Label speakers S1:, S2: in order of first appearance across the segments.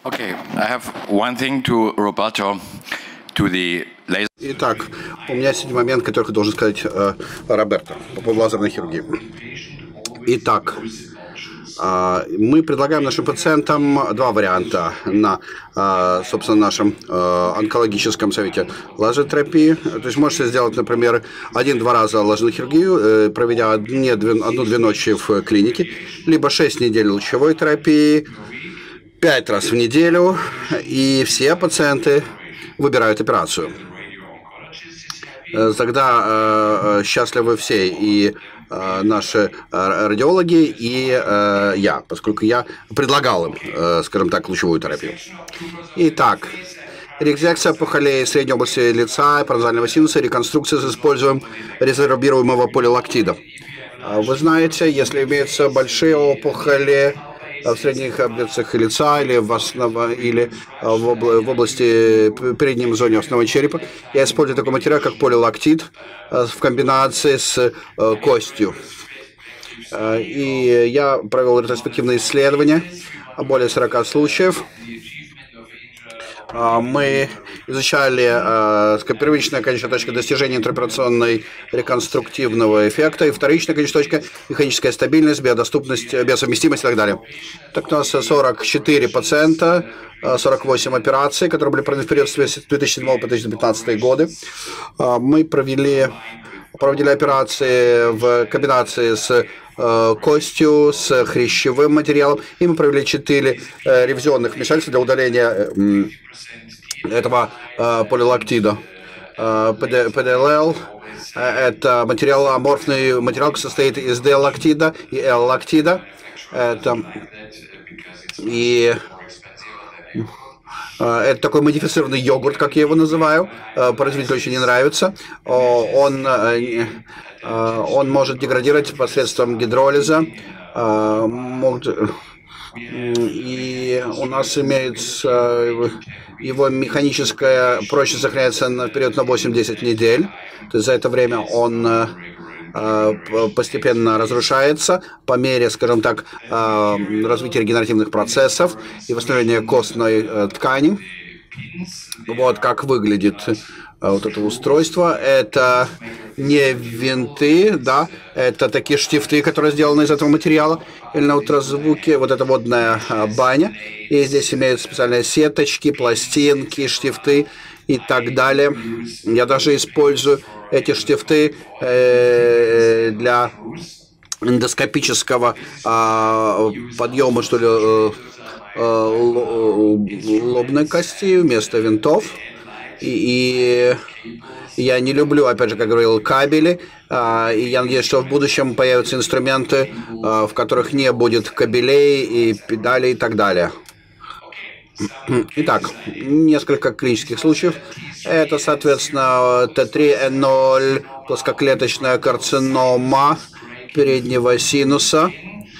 S1: Okay, I have one thing to Roberto, to the laser.
S2: Итак, у меня есть момент, который должен сказать Роберто по поводу лазерной хирургии. Итак, мы предлагаем нашим пациентам два варианта на, собственно, нашем онкологическом совете лазеротерапии. То есть можете сделать, например, 1-2 раза лазерную хирургию, проведя одну-две ночи в клинике, либо 6 недель лучевой терапии, 5 раз в неделю, и все пациенты выбирают операцию. Тогда счастливы все, и наши радиологи, и я, поскольку я предлагал им, скажем так, лучевую терапию. Итак, резекция опухолей средней области лица, паразитального синуса, реконструкция с использованием резорбируемого полилактида. Вы знаете, если имеются большие опухоли в средних областях лица или в области передней зоне основного черепа, я использую такой материал, как полилактид, в комбинации с костью. И я провел ретроспективные исследования, более 40 случаев. Мы изучали первичная конечная точка достижения интероперационной реконструктивного эффекта и вторичная конечная точка механическая стабильность, биодоступность, биосовместимость и так далее. Так у нас 44 пациента, 48 операций, которые были проведены в период с 2007 по 2015 годы. Мы провели операции в комбинации с костью, с хрящевым материалом, и мы провели 4 ревизионных вмешательства для удаления этого полилактида. ПДЛЛ – это материал, аморфный материал, состоит из D-лактида и L-лактида. Это такой модифицированный йогурт, как я его называю. Производителю очень не нравится. Он может деградировать посредством гидролиза. И у нас имеется его механическая прочность сохраняется на период на 8-10 недель. То есть за это время он постепенно разрушается по мере, скажем так, развития регенеративных процессов и восстановления костной ткани. Вот как выглядит вот это устройство. Это не винты, да, это такие штифты, которые сделаны из этого материала. Или на ультразвуке вот эта водная баня. И здесь имеют специальные сеточки, пластинки, штифты и так далее. Я даже использую эти штифты для эндоскопического подъема, что ли, лобной кости вместо винтов. И я не люблю, опять же, как говорил, кабели. И я надеюсь, что в будущем появятся инструменты, в которых не будет кабелей и педалей и так далее. Итак, несколько клинических случаев. Это, соответственно, Т3Н0, плоскоклеточная карцинома переднего синуса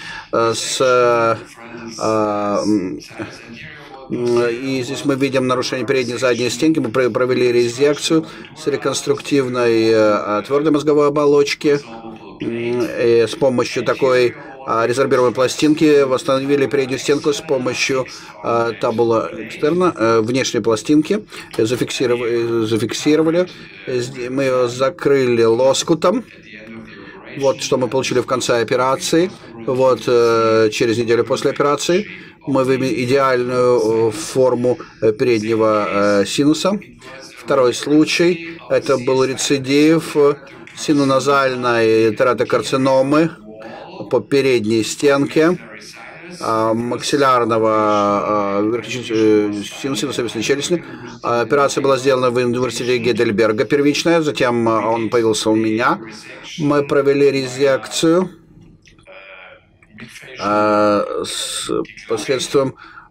S2: и здесь мы видим нарушение передней и задней стенки. Мы провели резекцию с реконструктивной твердой мозговой оболочки. И с помощью такой резорбируемой пластинки восстановили переднюю стенку с помощью табула экстерна, внешней пластинки. Зафиксировали. Мы ее закрыли лоскутом. Вот что мы получили в конце операции. Вот через неделю после операции мы вывели идеальную форму переднего синуса. Второй случай – это был рецидив синоназальной тератокарциномы по передней стенке максиллярного синусовидной челюсти. Операция была сделана в университете Гейдельберга первичная, затем он появился у меня. Мы провели резекцию посредством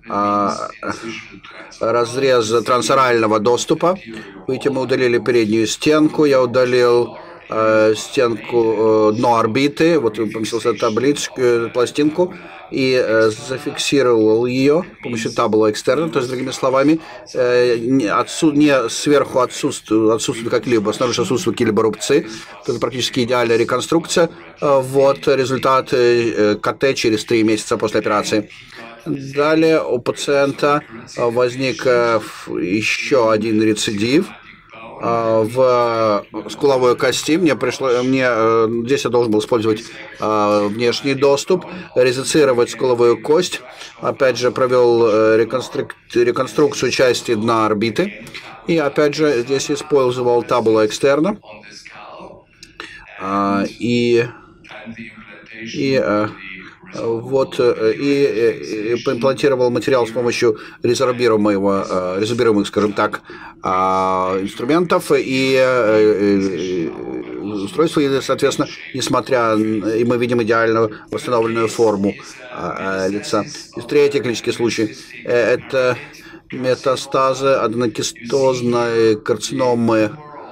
S2: разреза трансорального доступа. Видите, мы удалили переднюю стенку, я удалил стенку дно орбиты, вот поместился таблицу, пластинку, и зафиксировал ее с помощью табула экстерна, то есть, другими словами, не сверху отсутствует как-либо, снаружи отсутствуют какие-либо рубцы, это практически идеальная реконструкция. Вот результат КТ через 3 месяца после операции. Далее у пациента возник еще один рецидив в скуловой кости. Здесь я должен был использовать внешний доступ, резецировать скуловую кость. Опять же, провел реконструкцию части дна орбиты. И опять же, здесь использовал табула экстерна. Имплантировал материал с помощью резорбируемых, скажем так, инструментов и устройства, и, соответственно, и мы видим идеально восстановленную форму лица. И третий клинический случай – это метастазы аденокистозной карциномы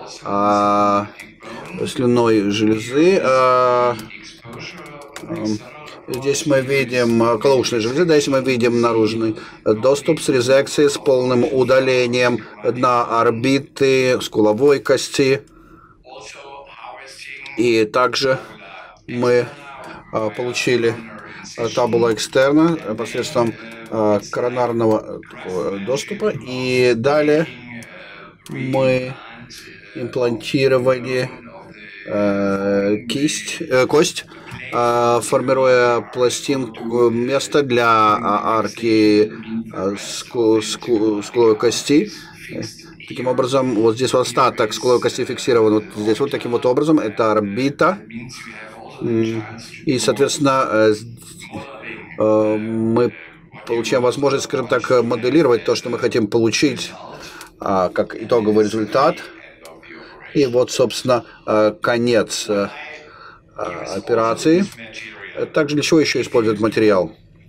S2: слюнной железы. Здесь мы видим колоушной железы, здесь мы видим наружный доступ с резекцией, с полным удалением дна орбиты, скуловой кости. И также мы получили табула экстерна посредством коронарного доступа. И далее мы имплантировали кость, формируя пластинку, место для арки скуловой кости. Таким образом, вот здесь вот остаток скуловой кости фиксирован вот здесь вот таким вот образом. Это орбита. И, соответственно, мы получаем возможность, скажем так, моделировать то, что мы хотим получить, как итоговый результат. И вот, собственно, конец операции. Также для чего еще используют материал?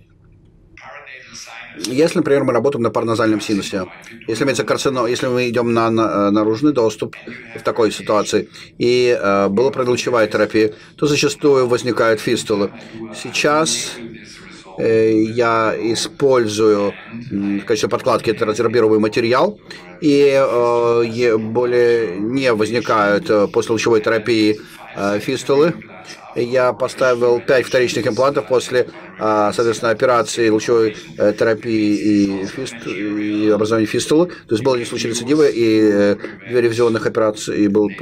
S2: Если, например, мы работаем на параназальном синусе, если мы идем на наружный доступ в такой ситуации, и была предлучевая терапия, то зачастую возникают фистулы. Сейчас я использую в качестве подкладки это резорбируемый материал, и более не возникают после лучевой терапии фистулы. Я поставил 5 вторичных имплантов после, соответственно, операции лучевой терапии и образования фистулы. То есть был один случай рецидива и 2 ревизионных операции, и была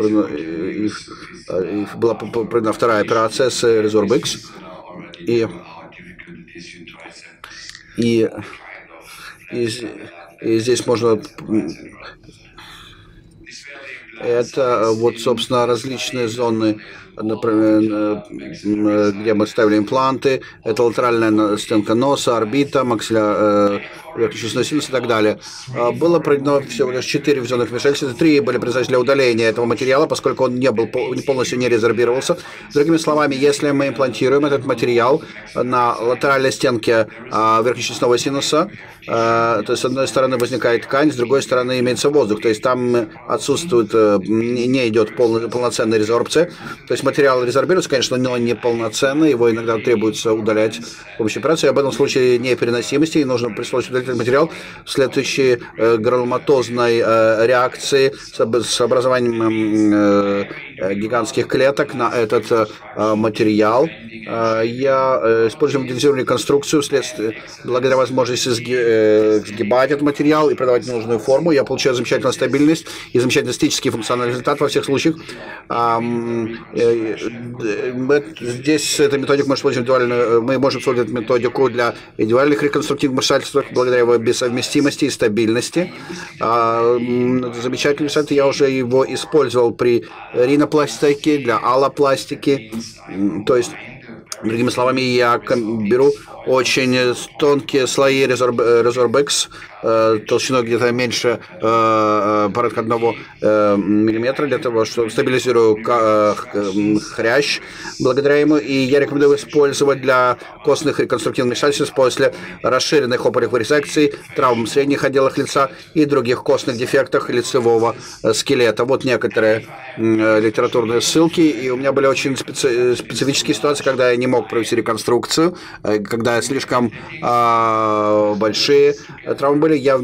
S2: проведена вторая операция с ResorбX. И здесь можно... Это вот, собственно, различные зоны, например, где мы ставили импланты. Это латеральная стенка носа, орбита, максилляр, верхнечелюстной синус и так далее. Было проведено всего лишь 4 визионных вмешательства, 3 были предназначены для удаления этого материала, поскольку он полностью не резорбировался. Другими словами, если мы имплантируем этот материал на латеральной стенке верхнечелюстного синуса, то есть с одной стороны возникает ткань, с другой стороны имеется воздух, то есть там отсутствует, не идет полноценная резорбция. То есть материал резорбируется, конечно, но не полноценно, его иногда требуется удалять с помощью операции. Об этом случае непереносимости, и нужно при случае удалить этот материал в следующей грануломатозной реакции с образованием гигантских клеток на этот материал. Я использую моделизированную конструкцию благодаря возможности сгибать этот материал и придавать нужную форму. Я получаю замечательную стабильность и замечательный статический функциональный результат во всех случаях. Здесь эта методика мы можем использовать методику для индивидуальных реконструктивных вмешательств благодаря его бессовместимости и стабильности. Замечательный результат, я уже его использовал при ринопластике, для аллопластики. То есть, другими словами, я беру очень тонкие слои ResorbX, толщиной где-то меньше порядка 1 миллиметра, для того, чтобы стабилизирую хрящ благодаря ему. И я рекомендую использовать для костных реконструктивных вмешательств после расширенных опухолевых резекций, травм в средних отделах лица и других костных дефектах лицевого скелета. Вот некоторые литературные ссылки. И у меня были очень специфические ситуации, когда я не мог провести реконструкцию, когда слишком большие травмы были. Я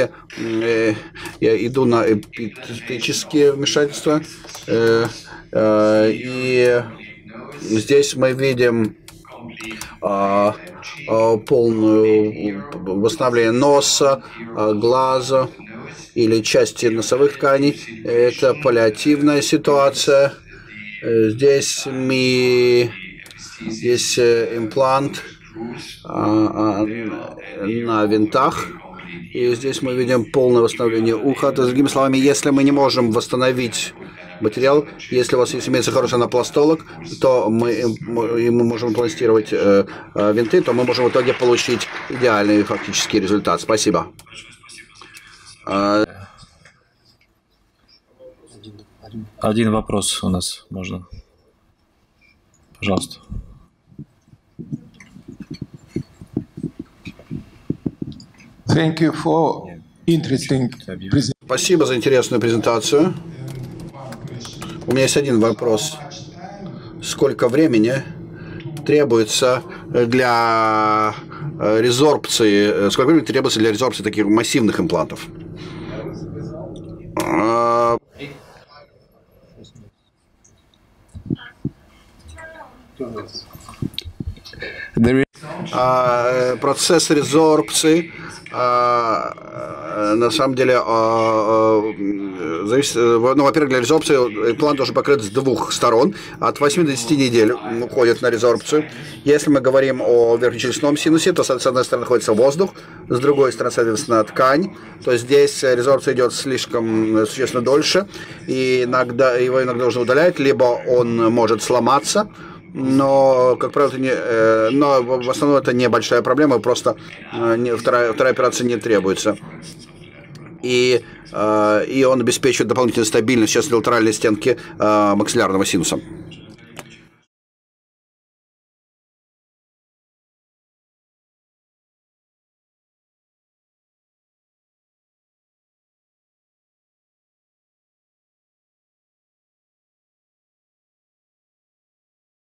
S2: иду на эпитетические вмешательства. И здесь мы видим полное восстановление носа, глаза или части носовых тканей. Это паллиативная ситуация. Здесь есть имплант на винтах. И здесь мы видим полное восстановление уха. То есть, другими словами, если мы не можем восстановить материал, если у вас имеется хороший анапластолог, то мы можем имплантировать винты, то мы можем в итоге получить идеальный фактический результат. Спасибо.
S3: Один вопрос у нас можно. Пожалуйста.
S4: Thank you for interesting presentation.
S2: Спасибо за интересную презентацию. У меня есть один вопрос. Сколько времени требуется для резорбции, сколько времени требуется для резорбции таких массивных имплантов? Процесс резорбции на самом деле зависит, ну, во-первых, для резорбции имплант должен покрыт с двух сторон. От 8 до 10 недель уходит на резорбцию. Если мы говорим о верхнечелюстном синусе, то с одной стороны находится воздух, с другой стороны, соответственно, ткань. То есть здесь резорбция идет слишком существенно дольше, и его иногда нужно удалять, либо он может сломаться. Но, как правило, но в основном это небольшая проблема, просто вторая операция не требуется. И он обеспечивает дополнительную стабильность сейчас латеральной стенки максиллярного синуса.